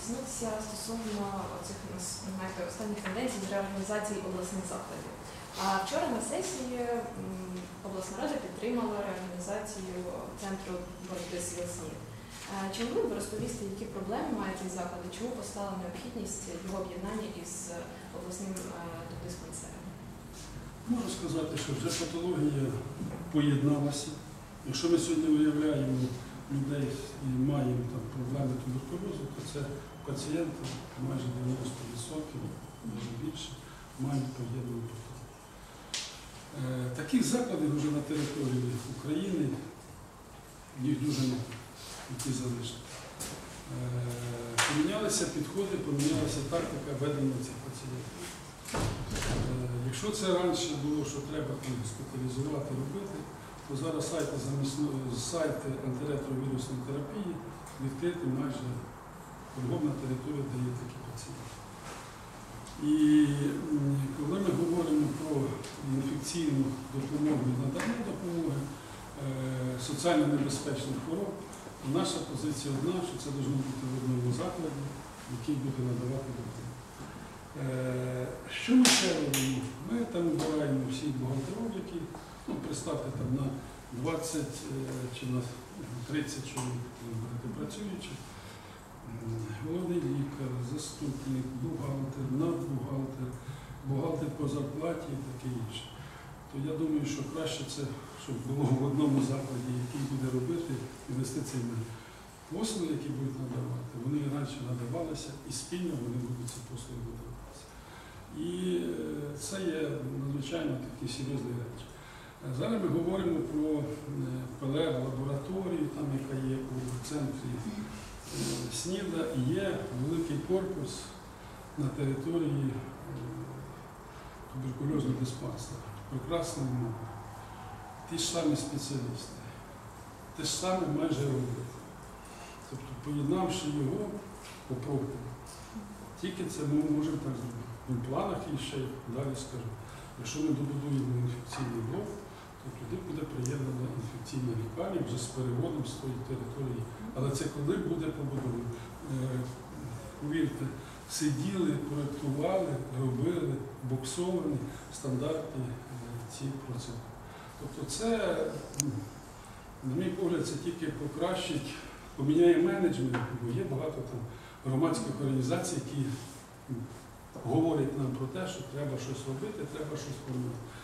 дізнатися стосовно цих останніх тенденцій з реорганізації обласних закладів. А вчора на сесії обласна рада підтримала реорганізацію центру боротьби з СНІД. Чи могли б ви розповісти, які проблеми мають ці заклади, чому постала необхідність його об'єднання із обласним диспансером? Можу сказати, що вже патологія поєдналася. Якщо ми сьогодні виявляємо людей і маємо там проблеми туберкульозу, то це пацієнти майже 90%, може більше, мають поєднану патологію. Таких закладів вже на території України, їх дуже мало, які залишилися. Помінялися підходи, помінялася тактика ведення цих пацієнтів. Якщо це раніше було, що треба госпіталізувати, робити, то зараз сайти антиретровірусної терапії відкриті майже кругом на території, де є такі пацієнти. І коли ми говоримо про інфекційну допомогу і надання допомоги соціально небезпечних хвороб, то наша позиція одна, що це має бути в одному закладі, який буде надавати допомогу. Що ми ще робимо? Ми там обираємо всіх бухгалтерів, які, представте, там на 20 чи на 30 чоловік працюючих, головний лікар, заступник, бухгалтер, надбухгалтер, бухгалтер по зарплаті і таке інше. То я думаю, що краще це, щоб було в одному закладі, який буде робити інвестиційні послуги, які будуть надавати. Вони раніше надавалися і спільно вони будуть ці послуги надаватися. І це є надзвичайно такі серйозні речі. Зараз ми говоримо про ПЛР-лабораторію, там, яка є у центрі СНІДа, і є великий корпус на території туберкульозного диспансера. Прекрасна мова. Ті ж самі спеціалісти. Те ж саме майже робити. Тобто, поєднавши його, попробуємо. Тільки це ми можемо так зробити. В планах і ще далі скажу. Якщо ми добудуємо інфекційний блок, то туди буде приєднана інфекційна лікарня вже з переводом з тої території. Але це коли буде побудовано? Повірте, сиділи, проєктували, робили, боксовані стандартні ці процедури. Тобто це, на мій погляд, це тільки покращить, поміняє менеджмент, бо є багато там громадських організацій, які говорять нам про те, що треба щось робити, треба щось робити.